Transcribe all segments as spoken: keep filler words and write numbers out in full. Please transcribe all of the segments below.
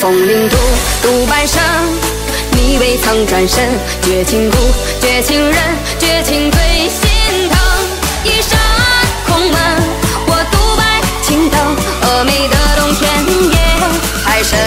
风铃独独半生，你未曾转身。绝情谷，绝情人，绝情最心疼。一扇空门，我独白青灯，峨眉的冬天夜太深。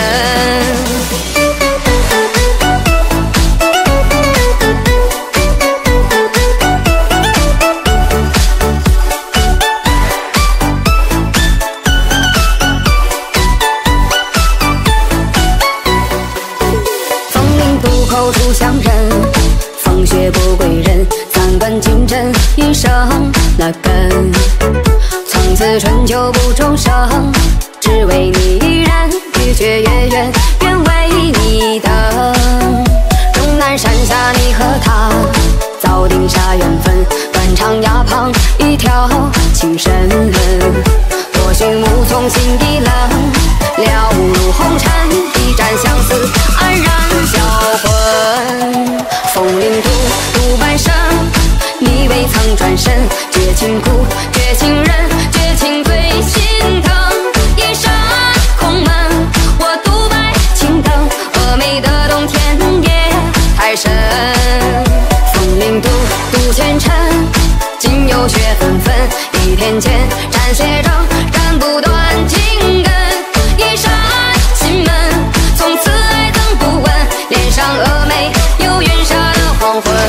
口出乡人，风雪不归人。三根金针一生那根，从此春秋不终生。只为你一人，日绝月圆，愿为你等。终南山下你和他，早定下缘分。断肠崖旁一条情深，多寻无从心底冷。了入红尘，一盏相思黯然销魂。风铃独独半生，你未曾转身。绝情谷，绝情人，绝情最心疼。一扇空门，我独白青灯，峨眉的冬天夜太深。风铃独独前尘，今有雪纷纷。一天间斩血证，斩不断情根。一扇心门，从此爱憎不问。脸上峨眉，有云纱的黄昏。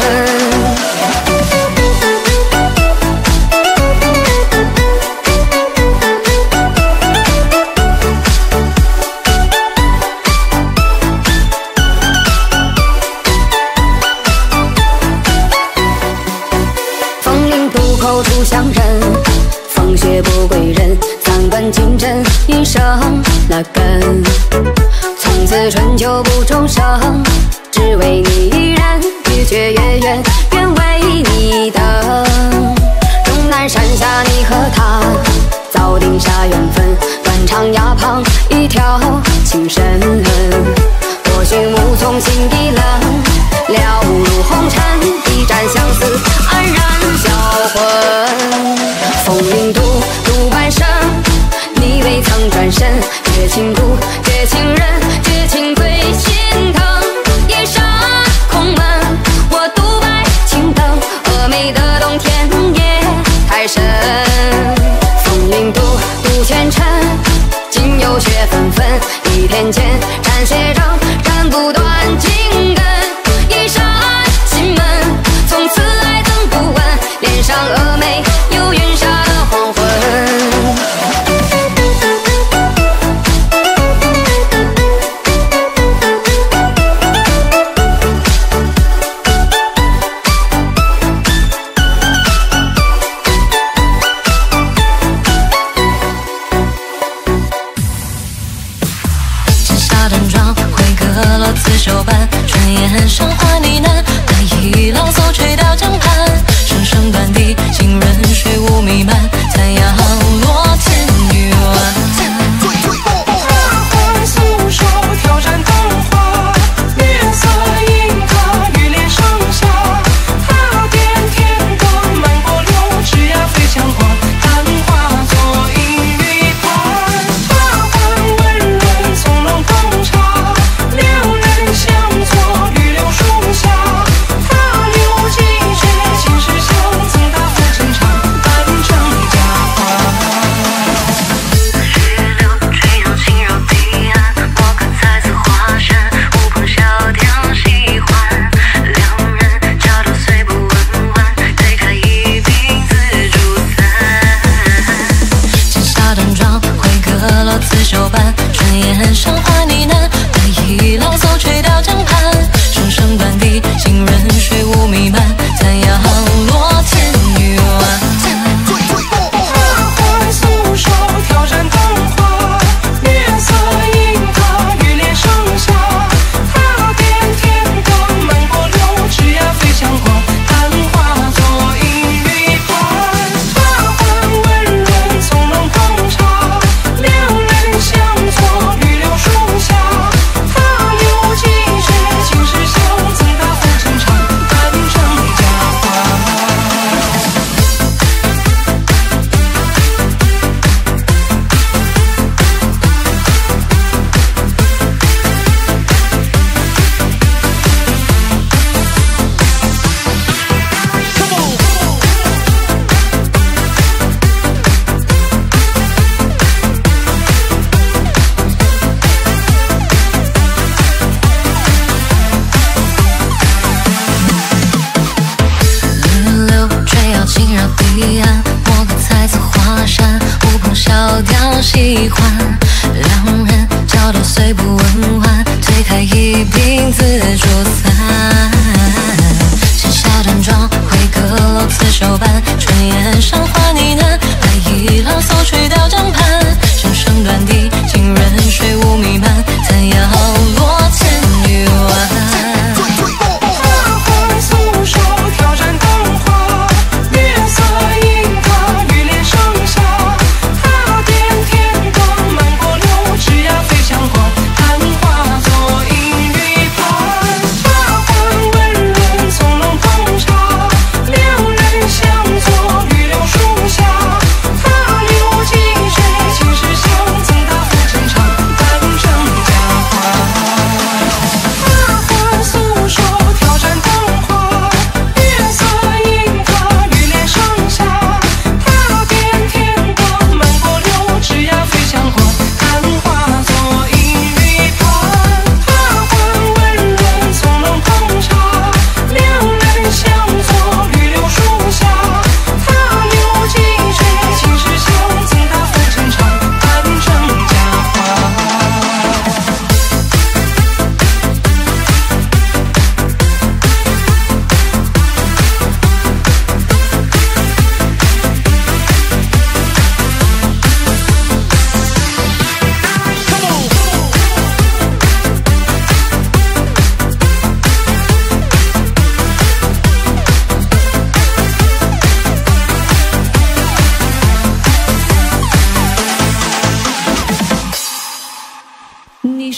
风铃渡口出乡人，风雪不归人。三根金针一生那根，从此春秋不终生。只为你一人，日绝月圆，愿为你等。终南山下你和他，早定下缘分。断肠崖旁一条情深，多寻无从心底冷。了入红尘，一盏相思黯然销魂。风铃独独半生，你未曾转身。绝情谷，绝情人，绝情最心疼。一扇空门，我独白青灯，峨眉的冬天夜太深。风铃独独前尘，今有雪纷纷。一天间斩血证，斩不断情根。一扇心门，从此爱憎不问。脸上峨眉，有云纱的黄昏。刺绣般，转眼生花呢喃，白衣郎叟吹到江畔，声声短笛，行人水雾弥漫，残阳落千余弯。 相作，玉柳树下，他留几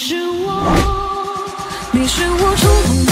是我，你是我触碰。